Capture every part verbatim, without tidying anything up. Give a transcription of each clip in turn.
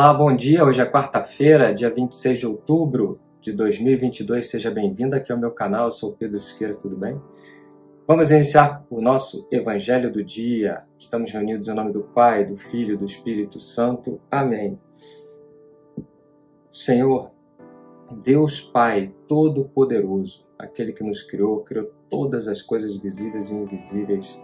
Olá, bom dia. Hoje é quarta-feira, dia vinte e seis de outubro de dois mil e vinte e dois. Seja bem-vindo aqui ao meu canal. Eu sou o Pedro Siqueira, tudo bem? Vamos iniciar o nosso Evangelho do dia. Estamos reunidos em nome do Pai, do Filho e do Espírito Santo. Amém. Senhor, Deus Pai Todo-Poderoso, aquele que nos criou, criou todas as coisas visíveis e invisíveis,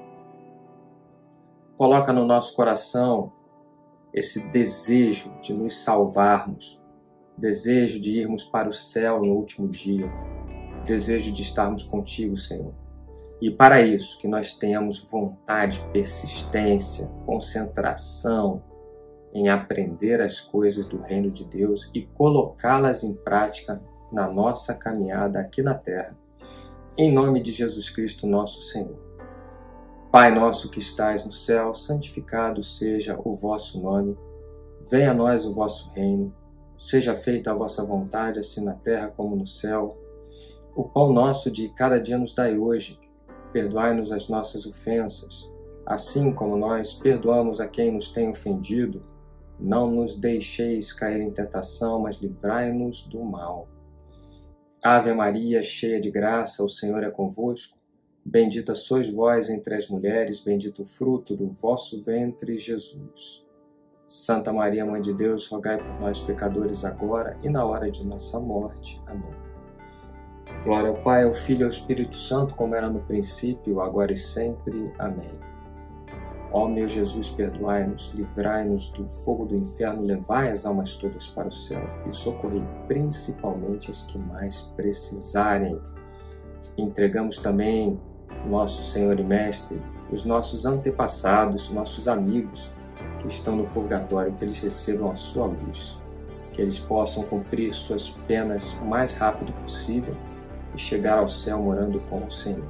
coloca no nosso coração esse desejo de nos salvarmos, desejo de irmos para o céu no último dia, desejo de estarmos contigo, Senhor. E para isso, que nós tenhamos vontade, persistência, concentração em aprender as coisas do reino de Deus e colocá-las em prática na nossa caminhada aqui na terra. Em nome de Jesus Cristo, nosso Senhor. Pai nosso que estais no céu, santificado seja o vosso nome. Venha a nós o vosso reino. Seja feita a vossa vontade, assim na terra como no céu. O pão nosso de cada dia nos dai hoje. Perdoai-nos as nossas ofensas, assim como nós perdoamos a quem nos tem ofendido. Não nos deixeis cair em tentação, mas livrai-nos do mal. Ave Maria, cheia de graça, o Senhor é convosco. Bendita sois vós entre as mulheres, bendito o fruto do vosso ventre, Jesus. Santa Maria, Mãe de Deus, rogai por nós, pecadores, agora e na hora de nossa morte. Amém. Glória ao Pai, ao Filho e ao Espírito Santo, como era no princípio, agora e sempre. Amém. Ó meu Jesus, perdoai-nos, livrai-nos do fogo do inferno, levai as almas todas para o céu e socorrei principalmente as que mais precisarem. Entregamos também nosso Senhor e Mestre, os nossos antepassados, nossos amigos que estão no purgatório, que eles recebam a sua luz, que eles possam cumprir suas penas o mais rápido possível e chegar ao céu morando com o Senhor.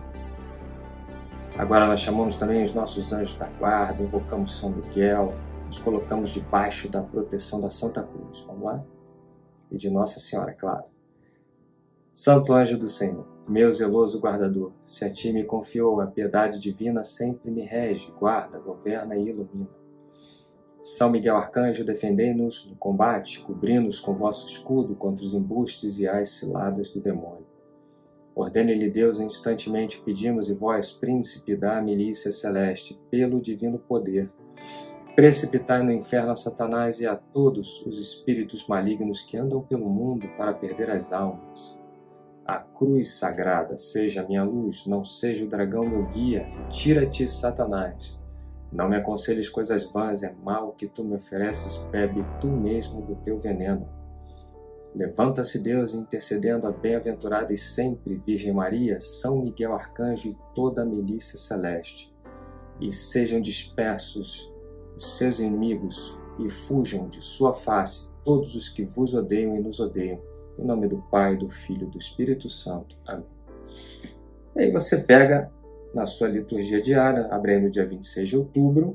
Agora nós chamamos também os nossos anjos da guarda, invocamos São Miguel, nos colocamos debaixo da proteção da Santa Cruz. Vamos lá? E de Nossa Senhora, claro. Santo anjo do Senhor, meu zeloso guardador, se a ti me confiou a piedade divina, sempre me rege, guarda, governa e ilumina. São Miguel Arcanjo, defendei-nos no combate, cobri-nos com vosso escudo contra os embustes e as ciladas do demônio. Ordene-lhe Deus, instantemente pedimos, e vós, príncipe da milícia celeste, pelo divino poder, precipitai no inferno a Satanás e a todos os espíritos malignos que andam pelo mundo para perder as almas. A cruz sagrada seja minha luz, não seja o dragão meu guia, tira-te, Satanás. Não me aconselhes coisas vãs, é mal que tu me ofereces, bebe tu mesmo do teu veneno. Levanta-se Deus, intercedendo a bem-aventurada e sempre Virgem Maria, São Miguel Arcanjo e toda a milícia celeste. E sejam dispersos os seus inimigos e fujam de sua face todos os que vos odeiam e nos odeiam. Em nome do Pai, do Filho e do Espírito Santo. Amém. E aí você pega na sua liturgia diária, abre aí no dia vinte e seis de outubro,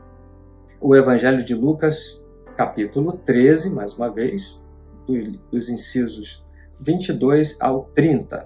o Evangelho de Lucas, capítulo treze, mais uma vez, dos incisos vinte e dois ao trinta.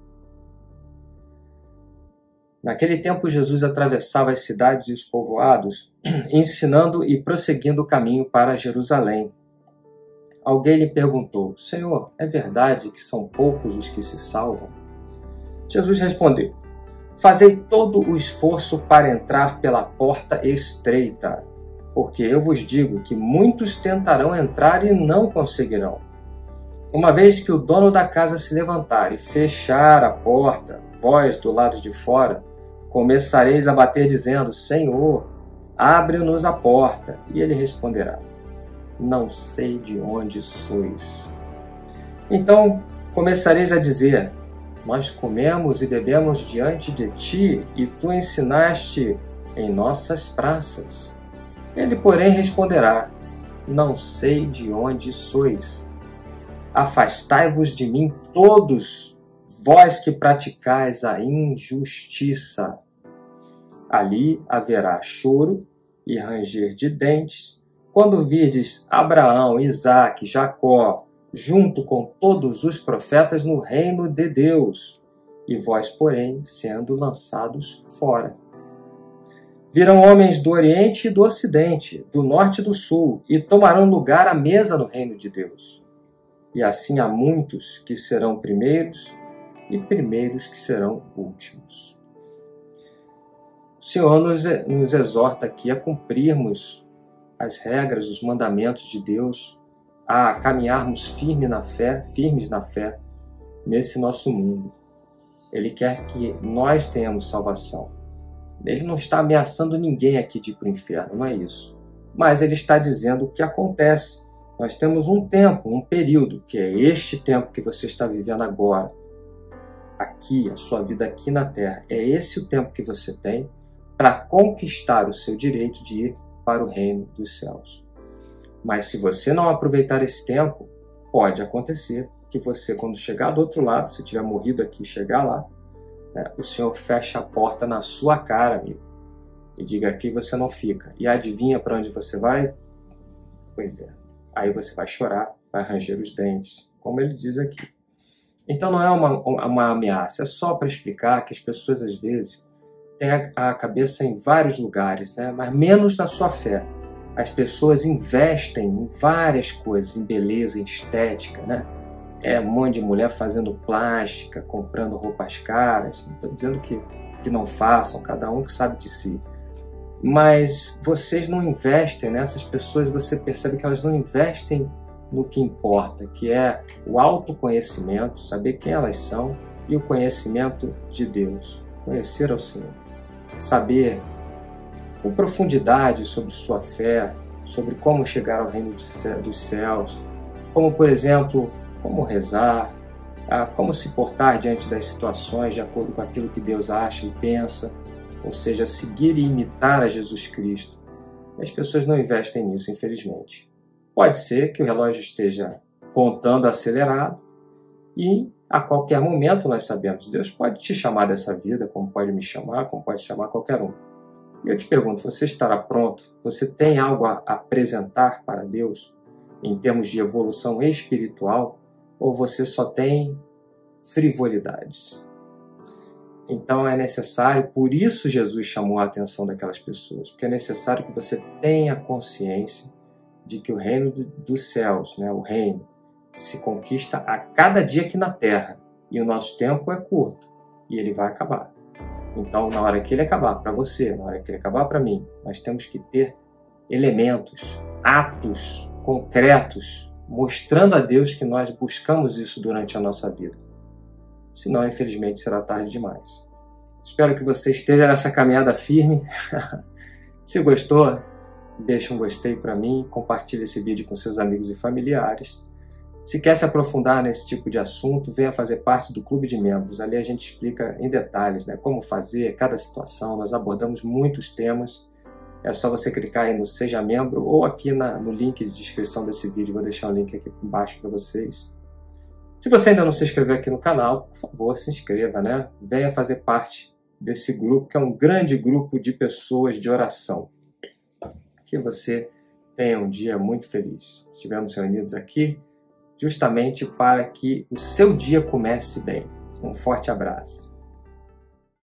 Naquele tempo, Jesus atravessava as cidades e os povoados, ensinando e prosseguindo o caminho para Jerusalém. Alguém lhe perguntou: Senhor, é verdade que são poucos os que se salvam? Jesus respondeu: Fazei todo o esforço para entrar pela porta estreita, porque eu vos digo que muitos tentarão entrar e não conseguirão. Uma vez que o dono da casa se levantar e fechar a porta, vós, do lado de fora, começareis a bater dizendo: Senhor, abre-nos a porta. E ele responderá: Não sei de onde sois. Então começareis a dizer: Nós comemos e bebemos diante de ti, e tu ensinaste em nossas praças. Ele, porém, responderá: Não sei de onde sois. Afastai-vos de mim, todos vós que praticais a injustiça. Ali haverá choro e ranger de dentes, quando virdes Abraão, Isaque, Jacó, junto com todos os profetas no reino de Deus, e vós, porém, sendo lançados fora. Virão homens do Oriente e do Ocidente, do Norte e do Sul, e tomarão lugar à mesa no reino de Deus. E assim há muitos que serão primeiros e primeiros que serão últimos. O Senhor nos, nos exorta aqui a cumprirmos as regras, os mandamentos de Deus, a caminharmos firme na fé, firmes na fé nesse nosso mundo. Ele quer que nós tenhamos salvação. Ele não está ameaçando ninguém aqui de ir para o inferno, não é isso. Mas ele está dizendo o que acontece. Nós temos um tempo, um período, que é este tempo que você está vivendo agora. Aqui, a sua vida aqui na Terra. É esse o tempo que você tem para conquistar o seu direito de ir para o reino dos céus. Mas se você não aproveitar esse tempo, pode acontecer que você, quando chegar do outro lado, se tiver morrido aqui e chegar lá, né, o Senhor fecha a porta na sua cara, amigo, e diga: aqui você não fica. E adivinha para onde você vai? Pois é. Aí você vai chorar, vai ranger os dentes, como ele diz aqui. Então não é uma, uma ameaça, é só para explicar que as pessoas às vezes têm a, a cabeça em vários lugares, né? Mas menos na sua fé. As pessoas investem em várias coisas, em beleza, em estética, né? É um monte de mulher fazendo plástica, comprando roupas caras. Não estou dizendo que, que não façam, cada um que sabe de si. Mas vocês não investem nessas pessoas, você percebe que elas não investem no que importa, que é o autoconhecimento, saber quem elas são, e o conhecimento de Deus, conhecer ao Senhor. Saber com profundidade sobre sua fé, sobre como chegar ao reino dos céus, como, por exemplo, como rezar, como se portar diante das situações de acordo com aquilo que Deus acha e pensa, ou seja, seguir e imitar a Jesus Cristo. As pessoas não investem nisso, infelizmente. Pode ser que o relógio esteja contando acelerado e a qualquer momento nós sabemos, Deus pode te chamar dessa vida, como pode me chamar, como pode chamar qualquer um. E eu te pergunto, você estará pronto? Você tem algo a apresentar para Deus em termos de evolução espiritual? Ou você só tem frivolidades? Então é necessário, por isso Jesus chamou a atenção daquelas pessoas, porque é necessário que você tenha consciência de que o reino dos céus, né, o reino, se conquista a cada dia aqui na Terra, e o nosso tempo é curto, e ele vai acabar. Então, na hora que ele acabar para você, na hora que ele acabar para mim, nós temos que ter elementos, atos concretos, mostrando a Deus que nós buscamos isso durante a nossa vida. Senão, infelizmente, será tarde demais. Espero que você esteja nessa caminhada firme. Se gostou, deixa um gostei para mim, compartilhe esse vídeo com seus amigos e familiares. Se quer se aprofundar nesse tipo de assunto, venha fazer parte do clube de membros. Ali a gente explica em detalhes, né, como fazer cada situação. Nós abordamos muitos temas. É só você clicar aí no Seja Membro ou aqui na, no link de descrição desse vídeo. Vou deixar o link aqui embaixo para vocês. Se você ainda não se inscreveu aqui no canal, por favor, se inscreva, né? Venha fazer parte desse grupo, que é um grande grupo de pessoas de oração. Que você tenha um dia muito feliz. Estivemos reunidos aqui justamente para que o seu dia comece bem. Um forte abraço.